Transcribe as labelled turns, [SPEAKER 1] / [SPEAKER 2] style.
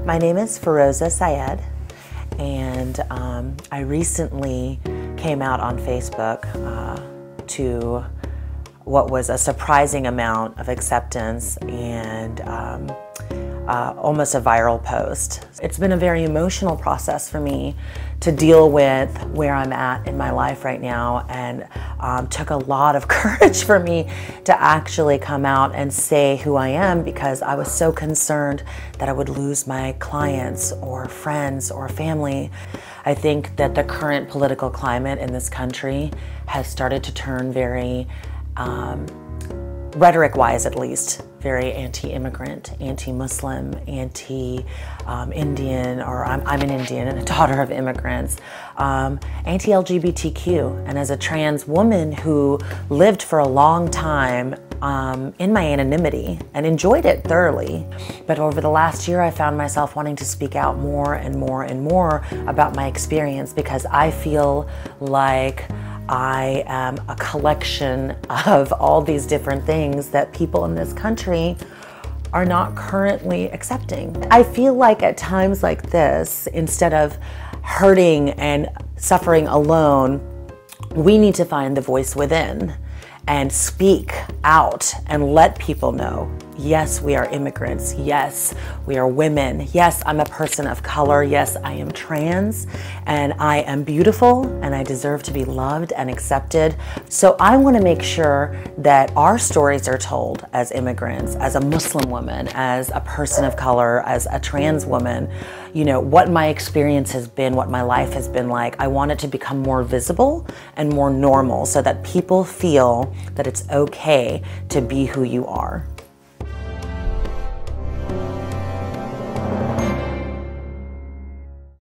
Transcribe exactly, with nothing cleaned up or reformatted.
[SPEAKER 1] My name is Feroza Syed, and um, I recently came out on Facebook uh, to what was a surprising amount of acceptance and um, uh, almost a viral post. It's been a very emotional process for me to deal with where I'm at in my life right now, and um, took a lot of courage for me to actually come out and say who I am, because I was so concerned that I would lose my clients or friends or family. I think that the current political climate in this country has started to turn very, um, rhetoric-wise at least, very anti-immigrant, anti-Muslim, anti-Indian, um, or I'm, I'm an Indian and a daughter of immigrants, um, anti-L G B T Q. And as a trans woman who lived for a long time um, in my anonymity and enjoyed it thoroughly, but over the last year I found myself wanting to speak out more and more and more about my experience, because I feel like I am a collection of all these different things that people in this country are not currently accepting. I feel like at times like this, instead of hurting and suffering alone, we need to find the voice within and speak out and let people know, yes, we are immigrants. Yes, we are women. Yes, I'm a person of color. Yes, I am trans, and I am beautiful, and I deserve to be loved and accepted. So I want to make sure that our stories are told as immigrants, as a Muslim woman, as a person of color, as a trans woman, you know, what my experience has been, what my life has been like. I want it to become more visible and more normal, so that people feel that it's okay to be who you are.